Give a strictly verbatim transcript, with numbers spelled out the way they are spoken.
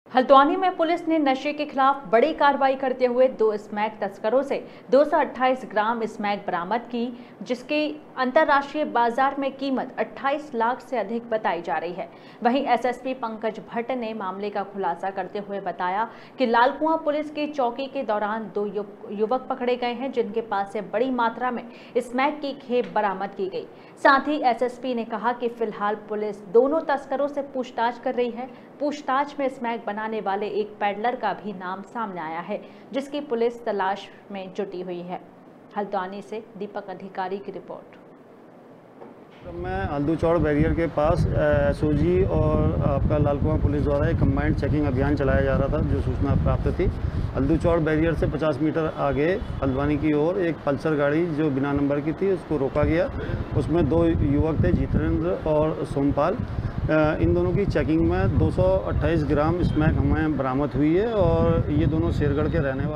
हल्द्वानी में पुलिस ने नशे के खिलाफ बड़ी कार्रवाई करते हुए दो स्मैक तस्करों से दो सौ अट्ठाईस ग्राम स्मैक बरामद की, जिसकी अंतर्राष्ट्रीय बाजार में कीमत अट्ठाईस लाख से अधिक बताई जा रही है। वहीं एसएसपी पंकज भट्ट ने मामले का खुलासा करते हुए बताया कि लालकुआं पुलिस की चौकी के दौरान दो युवक पकड़े गए हैं, जिनके पास से बड़ी मात्रा में स्मैक की खेप बरामद की गई। साथ ही एसएसपी ने कहा कि फिलहाल पुलिस दोनों तस्करों से पूछताछ कर रही है। पूछताछ में स्मैक बनाने वाले एक पैडलर का भी नाम सामने आया है, जिसकी पुलिस तलाश में जुटी हुई है। हल्द्वानी से दीपक अधिकारी की रिपोर्ट। मैं हल्दू चौड़ बैरियर के पास एसओजी और आपका लालकुआं पुलिस द्वारा एक कंबाइंड चेकिंग अभियान चलाया जा रहा था, जो सूचना प्राप्त थी। हल्दू चौड़ बैरियर से पचास मीटर आगे हल्द्वानी की ओर एक पल्सर गाड़ी जो बिना नंबर की थी, उसको रोका गया। उसमें दो युवक थे, जितेंद्र और सोमपाल। इन दोनों की चेकिंग में दो सौ अट्ठाईस ग्राम स्मैक हमें बरामद हुई है और ये दोनों शेरगढ़ के रहने वाले